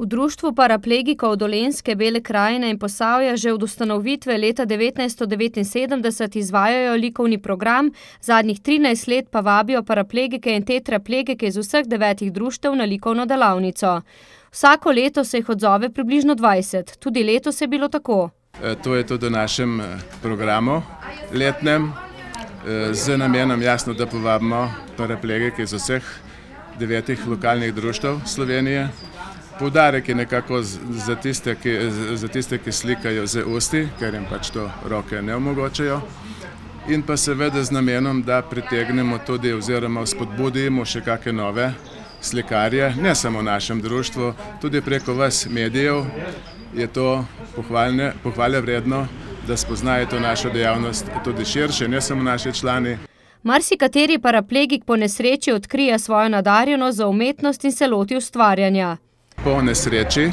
V društvu paraplegikov Dolenjske, Bele krajine in Posavja že od ustanovitve leta 1979 izvajajo likovni program, zadnjih 13 let pa vabijo paraplegike in tetraplegike iz vseh 9 društev na likovno delavnico. Vsako leto se jih odzove približno 20, tudi letos je bilo tako. To je tudi v našem programu letnem, z namenom jasno, da povabimo paraplegike iz vseh 9 lokalnih društev Slovenije. Poudarek je nekako za tiste, ki slikajo z usti, ker jim pač to roke ne omogočajo. In pa seveda z namenom, da pritegnemo tudi oziroma spodbudimo še kakšne nove slikarje, ne samo v našem društvu, tudi preko vas medijev je to pohvale vredno, da spoznajo to našo dejavnost tudi širše, ne samo naši člani. Marsikateri paraplegik po nesreči odkrije svojo nadarjenost za umetnost in se loti ustvarjanja. Po nesreči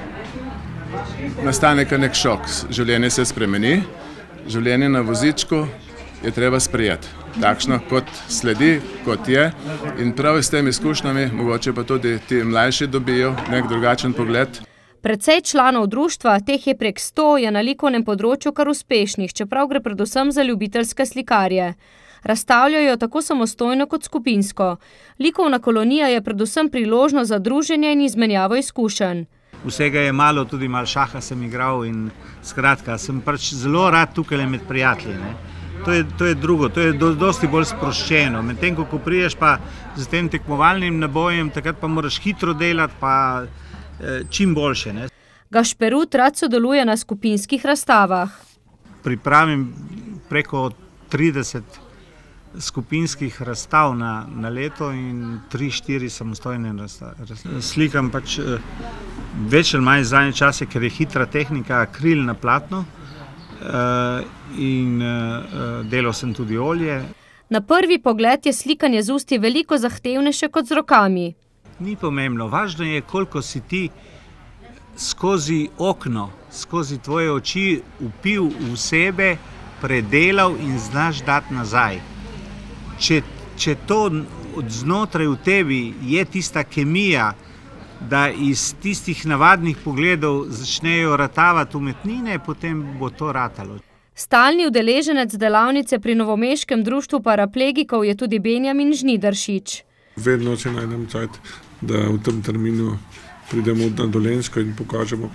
nastane nek šok, življenje se spremeni, življenje na vozičku je treba sprejeti, takšno kot sledi, kot je, in prav s temi izkušnjami mogoče pa tudi ti mlajši dobijo nek drugačen pogled. Precej članov društva, teh je prek 100, je na likovnem področju kar uspešnih, čeprav gre predvsem za ljubiteljske slikarje. Razstavljajo tako samostojno kot skupinsko. Likovna kolonija je predvsem priložnost za druženje in izmenjavo izkušenj. Vsega je malo, tudi malo šaha sem igral in skratka, sem pač zelo rad tukaj med prijatelji. To je drugo, to je dosti bolj sproščeno. Medtem, ko priješ pa z tem tekmovalnim nabojem, takrat pa moraš hitro delati, pa čim boljše. Gašperut rad sodeluje na skupinskih razstavah. Pripravim preko 30 skupinskih razstav na leto in 3-4 samostojne razstave. Slikam pač več ali manj zadnje čase, ker je hitra tehnika, akril na platno in delal sem tudi olje. Na prvi pogled je slikanje z usti veliko zahtevnejše kot z rokami. Ni pomembno, važno je, koliko si ti skozi okno, skozi tvoje oči vpil v sebe, predelal in znaš dati nazaj. Če to od znotraj v tebi je tista kemija, da iz tistih navadnih pogledov začnejo ratavati umetnine, potem bo to ratalo. Stalni udeleženec delavnice pri novomeškem društvu paraplegikov je tudi Benjamin Žnidaršič. Vedno si najdem cajt, da v tem terminu pridemo na Dolenjsko in pokažemo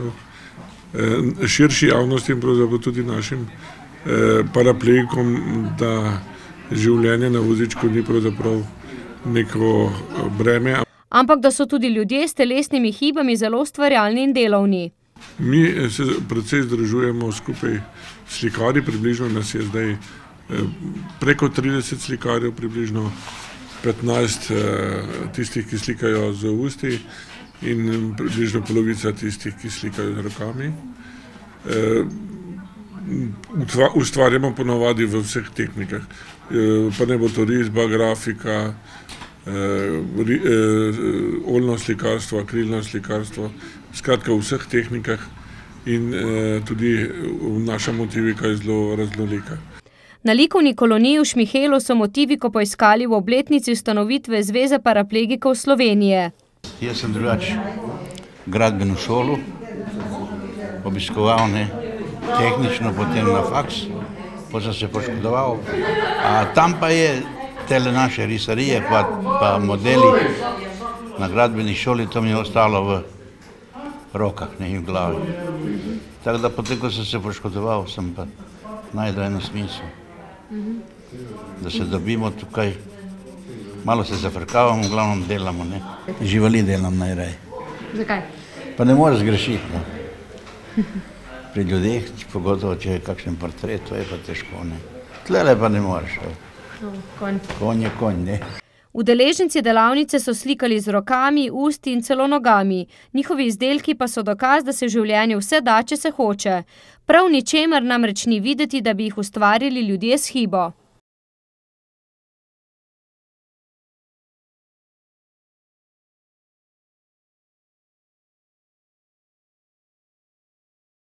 širši javnosti in pravzaprav tudi našim paraplegikom, da življenje na vozičku ni pravzaprav neko breme. Ampak da so tudi ljudje s telesnimi hibami zelo ustvarjalni in delovni. Mi se precej združujemo skupaj slikarji, približno nas je zdaj preko 30 slikarjev, približno 15 tistih, ki slikajo z usti in približno polovica tistih, ki slikajo z rokami. Ustvarjamo ponovadi v vseh tehnikah, pa ne bo to risba, grafika, oljno slikarstvo, akrilno slikarstvo, skratka v vseh tehnikah in tudi naša motivika je zelo raznolika. Na likovni koloniji v Šmihelu so motiviko poiskali v obletnici ustanovitve Zveze paraplegikov Slovenije. Jaz sem drugač gradbeno šolo obiskoval, tehnično, potem na faks, potem sem se poškodoval. Tam pa je tele naše risarije, pa modeli na gradbeni šoli, to mi je ostalo v rokah, ne v glavi. Tako da potem, ko sem se poškodoval, sem pa najdel eno smisel. Da se dobimo tukaj, malo se zafrkavamo, v glavnem delamo. Živali delam najraje. Zakaj? Pa ne moreš zgrešiti. Pri ljudeh, pogotovo, če je kakšen portret, to je pa težko. Tlele pa ne moreš. Konj je konj. Udeleženci delavnice so slikali z rokami, usti in celo nogami. Njihovi izdelki pa so dokaz, da se v življenju vse da, če se hoče. Prav ničemer namreč ni videti, da bi jih ustvarili ljudje s hibo.